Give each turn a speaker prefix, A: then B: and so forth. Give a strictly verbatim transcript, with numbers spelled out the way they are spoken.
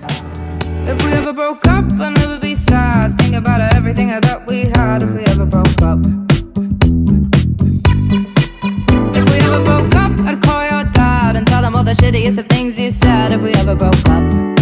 A: If we ever broke up, I'd never be sad. Think about everything I thought we had. If we ever broke up, if we ever broke up, I'd call your dad and tell him all the shittiest of things you said. If we ever broke up.